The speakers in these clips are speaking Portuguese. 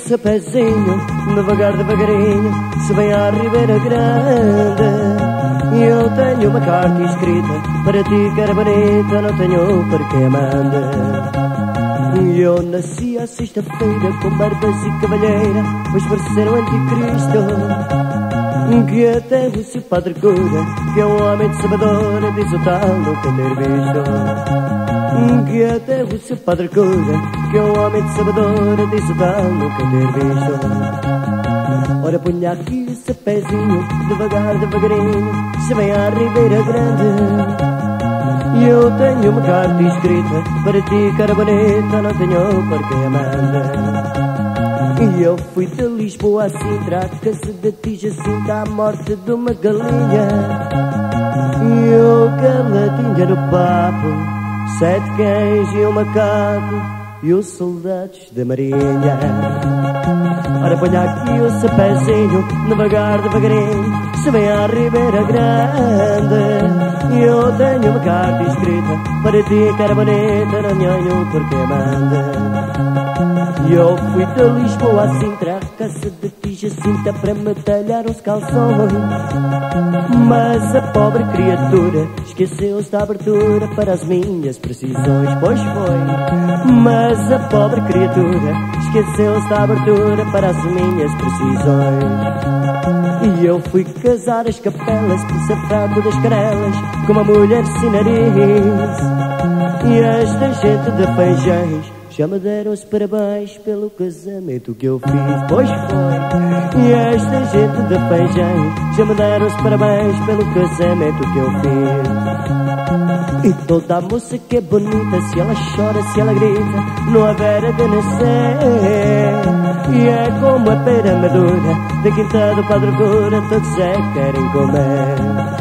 pezinho, devagar, devagarinho, se vem à Ribeira Grande. E eu tenho uma carta escrita para ti, que era bonita, não tenho para quem a mande. E eu nasci à sexta-feira com barbas e cavalheira, pois parecer o anticristo, que até o seu padre cura, que é um homem de sabadora, diz o tal nunca ter visto. Que até o seu padre cura, que é um homem de sabadora, diz o tal nunca ter visto. Ora ponha aqui esse pezinho, devagar, devagarinho, se vem à Ribeira Grande. E eu tenho uma carta escrita para ti, cara bonita, não tenho para quem a manda. E eu fui de Lisboa a Sintra, a casa de ti, Jacinta, à morte de uma galinha. E eu caladinha no papo, 7 cães e um macaco e os soldados da marinha. Ora ponha aqui o seu pezinho, devagar, devagarinho, se vem à Ribeira Grande. E eu tenho uma carta escrita para ti, cara bonita, não tenho por quem manda. E eu fui de Lisboa a Sintra, a casa de ti, Jacinta, para me talhar uns calções. Mas a pobre criatura esqueceu-se da abertura para as minhas precisões. Pois foi. Mas a pobre criatura esqueceu-se da abertura para as minhas precisões. E eu fui casar as capelas por ser fraco das canelas, com uma mulher sem nariz. E esta gente de feijões já me deram os parabéns pelo casamento que eu fiz. Pois foi. E esta gente de feijões já me deram os parabéns pelo casamento que eu fiz. E toda a moça que é bonita, se ela chora, se ela grita, não haverá de nascer. E é como a pera madura da quinta do Padre Cura, todos é querem comer.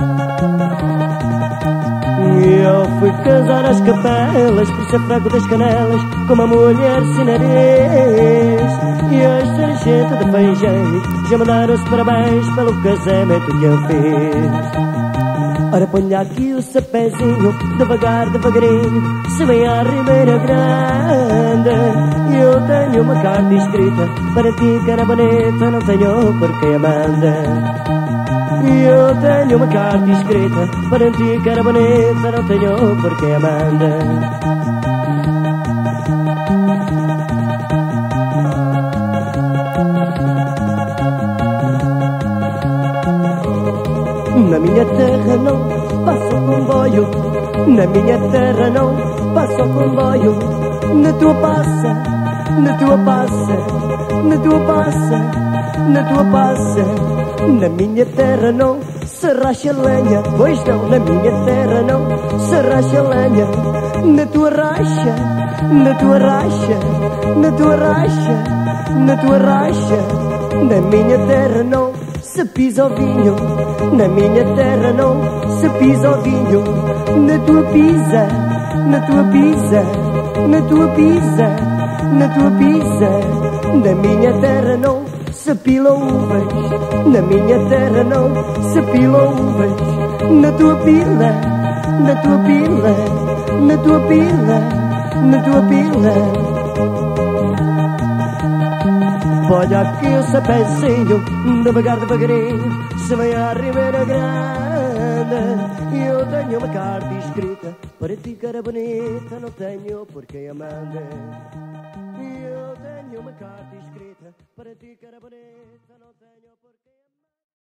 E eu fui casar as capelas por ser fraco das canelas, com uma mulher sem nariz. E esta gente de feijões já me deram os parabéns pelo casamento que eu fiz. Ora ponha aqui o seu pezinho, devagar, devagarinho, se vem à Ribeira Grande. E eu tenho uma carta escrita para ti, cara bonita, não tenho por quem a manda. E eu tenho uma carta escrita para ti, cara bonita, não tenho por quem a manda. Na minha terra não passa o comboio, na minha terra não passa o comboio. Na tua passa, na tua passa, na tua passa, na tua passa. Na minha terra não se racha lenha, pois não, na minha terra não se racha lenha. Na tua racha, na tua racha, na tua racha, na tua racha. Na minha terra não se pisa o vinho, na minha terra não se pisa o vinho. Na tua pisa, na tua pisa, na tua pisa, na tua pisa. Na minha terra não se pila uvas, na minha terra não se pila uvas. Na tua pila, na tua pila, na tua pila, na tua pila. Olha aqui o seu pezinho, devagar, devagarinho, se vem à Ribeira Grande. E eu tenho uma carta escrita para ti, cara bonita, não tenho por quem a manda. E eu tenho uma carta escrita para ti, cara bonita, não tenho por quem